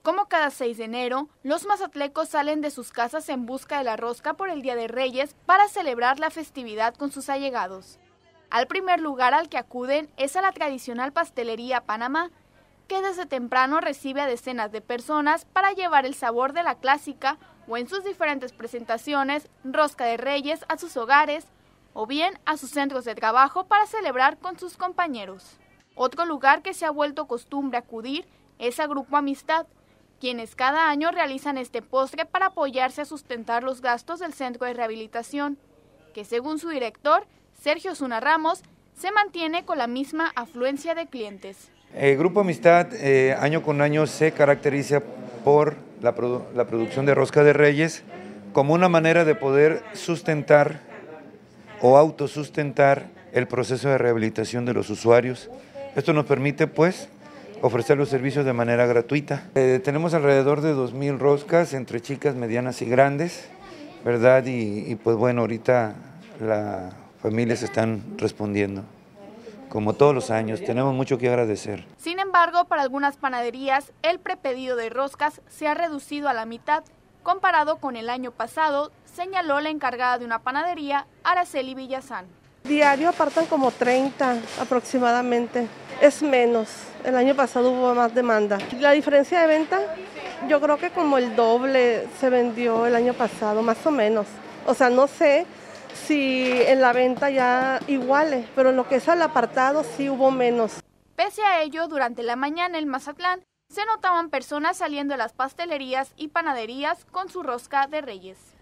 Como cada 6 de enero, los mazatlecos salen de sus casas en busca de la rosca por el Día de Reyes para celebrar la festividad con sus allegados. Al primer lugar al que acuden es a la tradicional pastelería Panamá, que desde temprano recibe a decenas de personas para llevar el sabor de la clásica o en sus diferentes presentaciones, rosca de Reyes a sus hogares o bien a sus centros de trabajo para celebrar con sus compañeros. Otro lugar que se ha vuelto costumbre acudir es a Grupo Amistad, quienes cada año realizan este postre para apoyarse a sustentar los gastos del centro de rehabilitación, que según su director, Sergio Zuna Ramos, se mantiene con la misma afluencia de clientes. El Grupo Amistad año con año se caracteriza por la producción de rosca de Reyes como una manera de poder sustentar o autosustentar el proceso de rehabilitación de los usuarios. Esto nos permite pues ofrecer los servicios de manera gratuita. Tenemos alrededor de 2,000 roscas entre chicas, medianas y grandes, ¿verdad? Y pues bueno, ahorita las familias están respondiendo. Como todos los años, tenemos mucho que agradecer. Sin embargo, para algunas panaderías, el prepedido de roscas se ha reducido a la mitad, comparado con el año pasado, señaló la encargada de una panadería, Araceli Villazán. Diario apartan como 30 aproximadamente, es menos. El año pasado hubo más demanda. La diferencia de venta, yo creo que como el doble se vendió el año pasado, más o menos. O sea, no sé si en la venta ya iguale, pero en lo que es al apartado sí hubo menos. Pese a ello, durante la mañana en Mazatlán se notaban personas saliendo de las pastelerías y panaderías con su rosca de Reyes.